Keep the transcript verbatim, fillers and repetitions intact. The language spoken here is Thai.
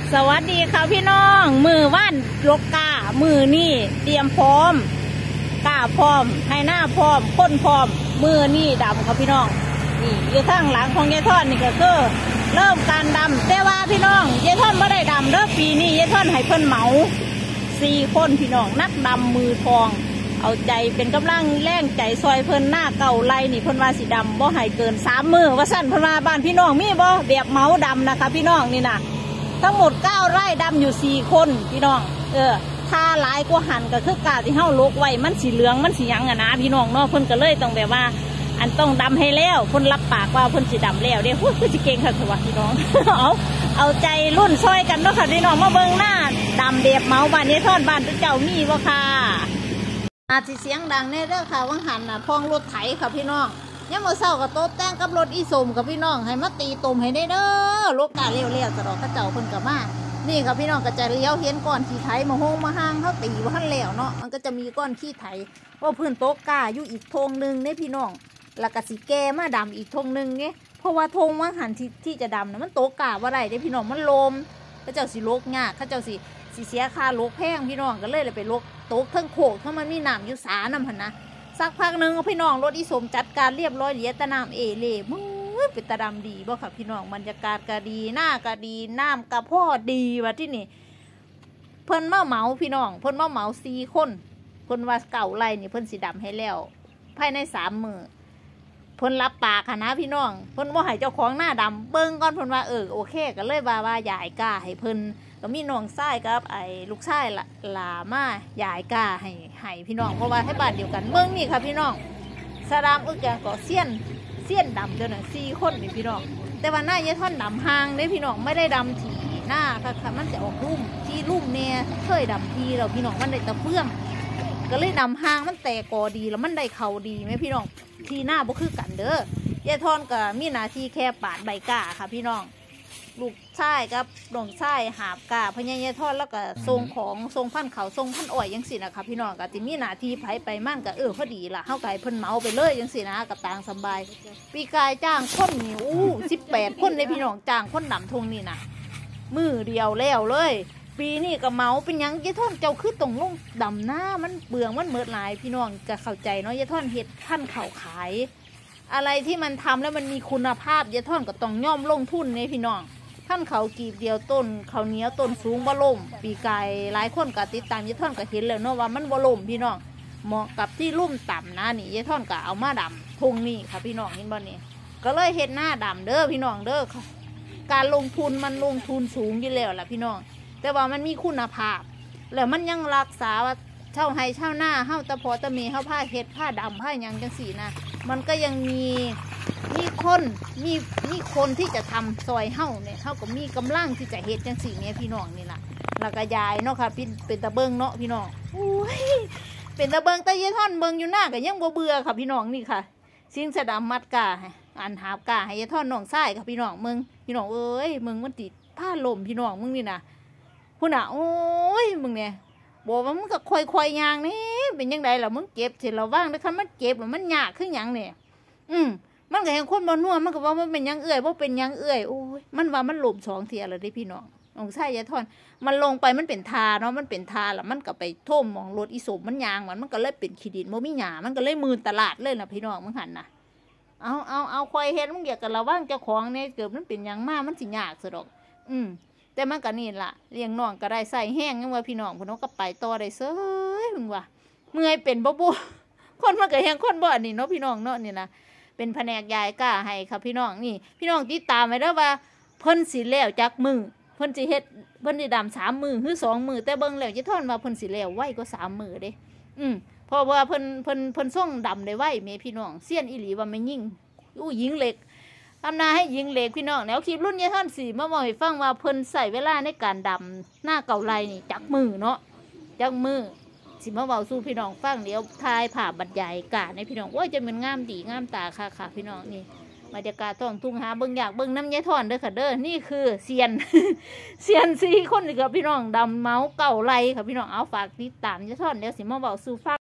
สวัสดีค่ะพี่น้องมือว่านลกกามือนี่เตรียมพร้อมกาพร้อมให้หน้าพร้อมค้นพร้อมมือนี่ดำค่ะพี่น้องนี่อยู่ข้างหลังของยายทอดนี่ก็คือเริ่มการดำแต่ว่าพี่น้องยายทอดไม่ได้ดำเด้อปีนี้ยายทอดให้เพิ่นเหมาสี่คนพี่น้องนักดำมือทองเอาใจเป็นกำลังแรงใจซอยเพิ่นหน้าเก่าไรนี่เพิ่นว่าสีดำบ่ให้เกินสามมือว่าสั้นเพิ่นว่าบ้านพี่น้องมีบ่แบบเหมาดำนะคะพี่น้องนี่นะทั้งหมดเก้าไร่ดำอยู่สี่คนพี่น้องเออถ้าหลายกว่าหันก็คือกาที่เฮาลกไว้มันสีเหลืองมันสีหยังอะนะพี่น้องเนาะเพิ่นก็เลยต้องแบบว่าอันต้องดำให้แล้วเพิ่นรับปากว่าเพิ่นสีดำแล้วเด้พูดคือสิเก่งค่ะคือว่าพี่น้องเอาเอาใจรุ่นซอยกันเนาะค่ะพี่น้องมาเบิ่งหน้าดำแบบเหมาบ้านนี้ทอดบ้านเจ้ามีบ่ค่ะอาจสิเสียงดังแน่เด้อค่ะว่าหันน่ะพองรถไถค่ะพี่น้องยังมาเศร้ากับโต๊ะแต้งกับรถอีสมกับพี่น้องให้มาตีตุ่มให้ได้เด้อรถกาเลี้ยวเลี้ยวตลอดข้าเจ้าเพิ่นกับมานี่ค่ะพี่น้องก็จะเลี้ยวเห็นก้อนขี้ไถมาโฮงมาห้างเขาตีว่าท่านแล้วเนาะมันก็จะมีก้อนขี้ไถว่าเพื่อนโต๊ะกาอยู่อีกธงหนึ่งเนี่ยพี่น้องแล้วก็สีแก่มาดำอีกธงหนึ่งเนี่ยเพราะว่าธงว่าหันที่ที่จะดำนะมันโต๊ะกาว่าไรเนี่ยพี่น้องมันลมข้าเจ้าสีโลกยากข้าเจ้าสีสีเสียค่าโลกแพงพี่น้องก็เลยเลยไปโลกโต๊ะทั้งโขกถ้ามันมีหนามอยู่สานำพันนะสักพักหนึ่งพี่น้องรถอีสมจัดการเรียบร้อยเหลียตะน้ำเอเล่มึงเป็นตะดำดีบ่ค่ะพี่น้องบรรยากาศก็ดีหน้าก็ดีน้ำก็พ่อดีว่าที่นี่เพิ่นมาเหมาพี่น้องเพิ่นมาเหมาสี่คนเพิ่นว่าเก่าไรนี่เพิ่นสีดำให้แล้วภายในสามมือเพิ่นรับปากค่ะนะพี่น้องเพิ่นว่าให้เจ้าของหน้าดำเบิ้งก่อนเพิ่นว่าเออโอเคก็เลยว่าว่าใหญ่กล้าให้เพิ่นก็มีน้องชายกับไอ้ลูกชายละลามาใหญ่กล้าให้ให้พี่น้องเพราะว่าให้บ้านเดียวกันเบิ้งนี่ค่ะพี่น้องสารามอึกแกก็เสี้ยนเสี้ยนดำเจ้าหน่ะสี่คนนี่พี่น้องแต่ว่าหน้าเยท่อนดำห่างเด้พี่น้องไม่ได้ดำถี่หน้าค่ะมันจะออกรุ่มที่รุ่มเนี่ยเคยดำทีเราพี่น้องมันได้ตะเพื่อมก็เลยดำห่างมันแตกกอดีแล้วมันได้เข่าดีไหมพี่น้องทีหน้าบ่คือกันเด้อยายทอนก็มีหน้าที่แค่ปาดใบก้าค่ะพี่น้องลูกชายกับน้องชายหาบก้าพญายายทอนแล้วก็ทรงของทรงพันเขาทรงพันอ้อยยังสินะคะพี่น้องก็จะมีหน้าที่ไผไปมั่นก็เออพอดีล่ะเฮาไก่เพิ่นเมาไปเลยยังสินะกับต่างสบายปีกายจ้างคนนี่อู้สิบแปดคนเลยพี่น้องจ้างคนดำทงนี่นะมือเดียวแล้วเลยปีนี้ก็เมาเป็นยังยายทอนเจ้าคือตรงลงดำหน้ามันเบื่อมันเมิดหลายพี่น้องก็เข้าใจเนาะยายทอนเฮ็ดพันเข่าขายอะไรที่มันทำแล้วมันมีคุณภาพยายทอนก็ต้องย่อมลงทุนเนี่ยพี่น้องท่านเขากีบเดียวต้นเขาเนี้ยต้นสูงบ่ล่มปีกายหลายคนก็ติดตามยายทอนก็เห็นแล้วเนาะว่ามันบ่ล่มพี่น้องเหมาะกับที่ลุ่มต่ำนะนี่ยายทอนก็เอามาดำทงนี่ค่ะพี่น้องเห็นบ่นี่ก็เลยเห็นหน้าดำเด้อพี่น้องเด้อการลงทุนมันลงทุนสูงอยู่แล้วล่ะพี่น้องแต่ว่ามันมีคุณภาพแล้วมันยังรักษาว่าเช่าให้เช่าหน้าเฮ้าตะพอตะมีเฮ้าผ้าเห็ดผ้าดำผ้ายังจังสีนะมันก็ยังมีมีคนมีมีคนที่จะทำซอยเฮ้าเนี่ยเท่ากับมีกำลังที่จะเห็ดจังสีเนี่ยพี่น้องนี่แหละแล้วก็ยายเนาะค่ะเป็นเป็นตะเบิงเนาะพี่น้องอุ้ยเป็นตะเบิงตะเยท่อนเบิงอยู่หน้าก็ยังบ่เบื่อค่ะพี่น้องนี่ค่ะสิ่งสะดำมัดกาอันหาบกาให้ยายท่อนน้องไส้ค่ะพี่น้องมึงพี่น้องเอ้ยมึงมันติดผ้าลมพี่น้องมึงนี่นะคุณอ่ะโอ้ยมึงเนี่ยบอกว่ามึงก็คอยคอยยางนี่เป็นยังไงล่ะมึงเก็บเสร็จเราว่างแต่คันมันเก็บแล้วมันยากขึ้นยังเนี่ยอืมมันก็เห็นคนบนนัวมันก็ว่ามันเป็นยังเอื่อยว่าเป็นยังเอื่อยโอ้ยมันว่ามันหลบสองเทียอะไรได้พี่น้องน้องชายยายทอนมันลงไปมันเป็นทาเนาะมันเป็นทาแล้วมันก็ไปท่มมองรถอีสมมันยางมันมันก็เลยเป็นขีดินโมมิหยามันก็เลยมืนตลาดเลยนะพี่น้องมึงหันนะเอาเอาเอาคอยเห็นมึงอยากกันระว่างเจ้าของเนี่ยเกิดมันเป็นยังมากมันสิยากสุดหรอกอืมแต่มันก็นี่ล่ะเลี้ยงน้องก็ได้ใส่แห้งยังว่าพี่น้องพน้องก็ไปต่อได้เซ้ยมึงว่าเมื่อยเป็นบ่บ่คนมันก็แห้งคนบ่อันนี้เนาะพี่น้องเนาะนี่นะเป็นแผนกยายกล้าให้ครับพี่น้องนี่พี่น้องติดตามไว้แล้วว่าเพิ่นสิแล้วจักมือเพิ่นสิเฮ็ดเพิ่นสิดำสามมือหรือสองมือแต่เบิ่งแล้วจะทอนว่าเพิ่นสิแล้วไวกว่าสามมือเด้อืมเพราะว่าเพิ่นเพิ่นเพิ่นส่งดำได้ไวแม่พี่น้องเสี้ยนอีหลีว่าไม่ยิ่งอู้ยิงเหล็กทำนาให้ยิงเหล็กพี่น้องแล้วคลิปรุ่นยายท่านสี่มาบอกให้ฟังว่าเพิ่นใส่เวลาในการดำหน้าเก่าไรนี่จักมือเนาะจักมือสิมาบอกสู้พี่น้องฟังเดี๋ยวทายผ่าบรรยายกาในพี่น้องว่าจะเป็นงามดีงามตาค่ะค่ะพี่น้องนี่บรรยากาศท้องทุ่งหาเบิ่งอยากเบิ่งน้ำยายท่อนเด้อค่ะเด้อนี่คือเซียน เซียนสี่คนนี่กับพี่น้องดำเมาเก่าไรค่ะพี่น้องเอาฝากติดตามยายท่อนเดี๋ยวสิมาบอกสู้ฟัง